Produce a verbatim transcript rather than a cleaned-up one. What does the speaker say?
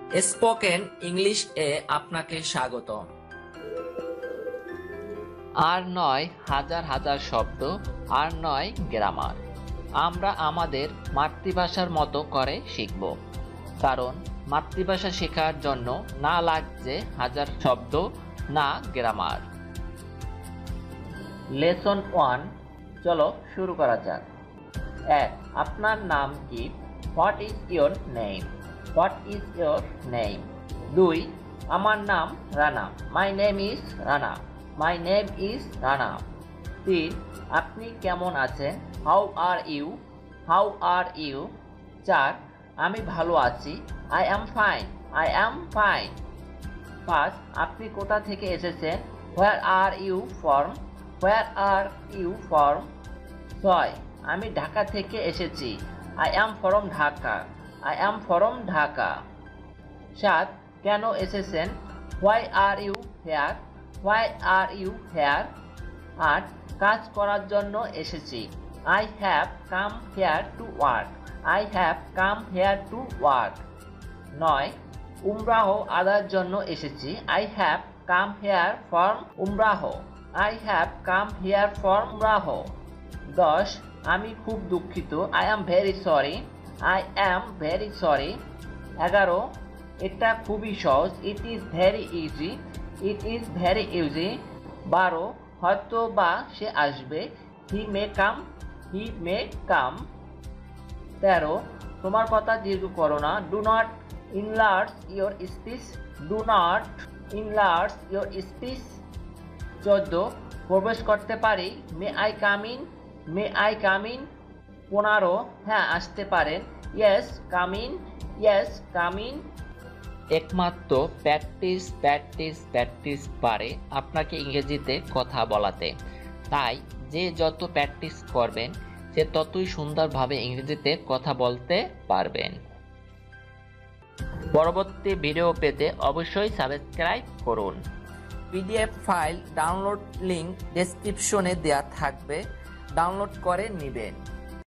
Spoken English এ আপনাকে স্বাগত। আর নয় হাজার হাজার শব্দ, আর নয় গ্রামার। আমরা আমাদের মাতৃভাষার মতো করে শিখব, কারণ মাতৃভাষা শেখার জন্য না লাগছে হাজার শব্দ, না গ্রামার। লেসন ওয়ান, চলো শুরু করা যাক। এক, আপনার নাম কি? What is your name? What is your name? দুই, আমার নাম Rana. My name is Rana. My name is Rana. তিন, আপনি কেমন আছেন? How are you? How are you? চার, আমি ভালো আছি। I am fine. I am fine. পাঁচ, আপনি কোথা থেকে এসেছেন? Where are you from? Where are you from? ছয়, আমি ঢাকা থেকে এসেছি। I am from Dhaka. I am from Dhaka. সাত, কেন এসেছেন? Why are you here? Why are you here? আট, কাজ করার জন্য এসেছি। I have come here to work. I have come here to work. নয়, উমরাহ আদার জন্য এসেছি। I have come here for Umrah. I have come here for Umrah. দশ, আমি খুব দুঃখিত। I am very sorry. I am very sorry. এগারো, এটা খুবই সহজ। It is very easy. It is very easy. বারো, হয়তো বা সে আসবে। হি মে কাম। হি মে কাম। তেরো, তোমার কথা দীর্ঘ করো না। Do not enlarge your speech. Do not enlarge your speech. চোদ্দ, প্রবেশ করতে পারি। May I come in? May I come in? পনেরো, হ্যাঁ আসতে পারেন। Yes come in. Yes come in. একমাত্র প্র্যাকটিস প্র্যাকটিস প্র্যাকটিস পারে আপনাকে ইংরেজিতে কথা বলাতে। তাই যে যত প্র্যাকটিস করবেন, সে ততই সুন্দরভাবে ইংরেজিতে কথা বলতে পারবেন। পরবর্তী ভিডিও পেতে অবশ্যই সাবস্ক্রাইব করুন। পিডিএফ ফাইল ডাউনলোড লিংক ডেসক্রিপশনে দেওয়া থাকবে, ডাউনলোড করে নেবেন।